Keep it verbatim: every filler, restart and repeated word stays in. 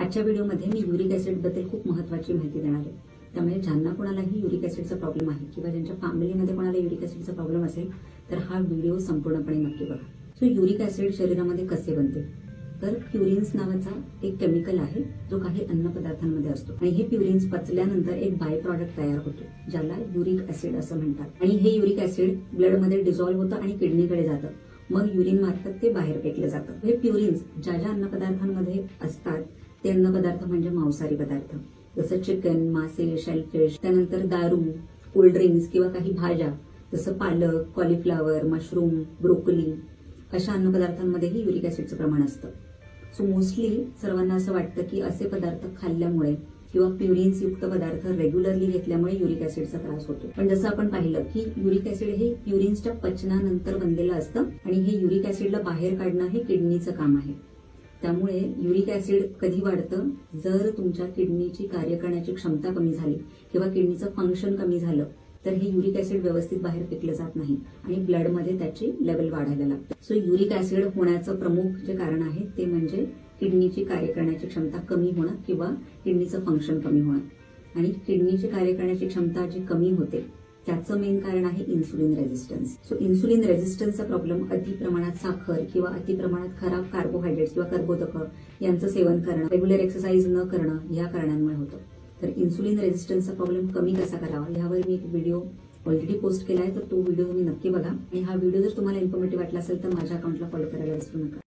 आजच्या व्हिडिओमध्ये मी uric acid बद्दल खूप महत्त्वाची माहिती देणार आहे. त्यामुळे ज्यांना कोणालाही युरिक ऍसिडचा प्रॉब्लेम आहे किंवा ज्यांच्या फॅमिलीमध्ये कोणाला युरिक ऍसिडचा प्रॉब्लेम असेल तर हा व्हिडिओ संपूर्णपणे नक्की बघा. सो युरिक ऍसिड शरीरामध्ये कसे बनते तर प्युरिन्स नावाचा एक केमिकल आहे जो काही अन्न पदार्थांमध्ये असतो आणि हे प्युरिन्स पचल्यानंतर एक बाय प्रॉडक्ट तयार होतो ज्याला युरिक ऍसिड असं म्हणतात. आणि हे युरिक ऍसिड ब्लडमध्ये डिझॉल्व्ह होतं आणि किडनीकडे जातं. मग युरिन मार्फत ते बाहेर फेकलं जातं. हे प्युरिन्स ज्या ज्या अन्न पदार्थांमध्ये असतात ते अन्न पदार्थ म्हणजे मांसाहारी पदार्थ जसं चिकन, मासे, शेलफिश, त्यानंतर दारू, कोल्ड्रिंक्स किंवा काही भाज्या जसं पालक, कॉलीफ्लॉवर, मशरूम, ब्रोकोली अशा अन्न पदार्थांमध्येही युरिक ऍसिडचं प्रमाण असतं. सो मोस्टली सर्वांना असं वाटतं की असे पदार्थ खाल्ल्यामुळे किंवा प्युरिन्स युक्त पदार्थ रेग्युलरली घेतल्यामुळे युरिक ऍसिडचा त्रास होतो. पण जसं आपण पाहिलं की युरिक ऍसिड हे प्युरिन्सच्या पचनानंतर बनलेलं असतं आणि हे युरिक ऍसिडला बाहेर काढणं हे किडनीचं काम आहे. त्यामुळे युरिक ऍसिड कधी वाढतं जर तुमच्या किडनीची कार्य करण्याची क्षमता कमी झाली किंवा किडनीचं फंक्शन कमी झालं तर हे युरिक ऍसिड व्यवस्थित बाहेर फेकलं जात नाही आणि ब्लडमध्ये त्याची लेवल वाढायला लागते. सो युरिक ऍसिड होण्याचं प्रमुख जे कारण आहे ते म्हणजे किडनीची कार्य करण्याची क्षमता कमी होणं किंवा किडनीचं फंक्शन कमी होणं. आणि किडनीची कार्य करण्याची क्षमता जी कमी होते त्याचं मेन कारण आहे इन्सुलिन रेझिस्टन्स. सो इन्सुलिन रेझिस्टन्सचा प्रॉब्लेम अति प्रमाणात साखर किंवा अति प्रमाणात खराब कार्बोहायड्रेट्स किंवा कर्बोदकं यांचं सेवन करणं, रेग्युलर एक्सरसाइज न करणं या कारणांमुळे होतं. तर इन्सुलिन रेझिस्टन्सचा प्रॉब्लेम कमी कसा करावा यावर मी एक व्हिडिओ ऑलरेडी पोस्ट केला आहे, तर तो व्हिडिओ तुम्ही नक्की बघा. आणि हा व्हिडिओ जर तुम्हाला इन्फॉर्मेटिव्ह वाटला असेल तर माझ्या अकाउंटला फॉलो करायला विसरू नका.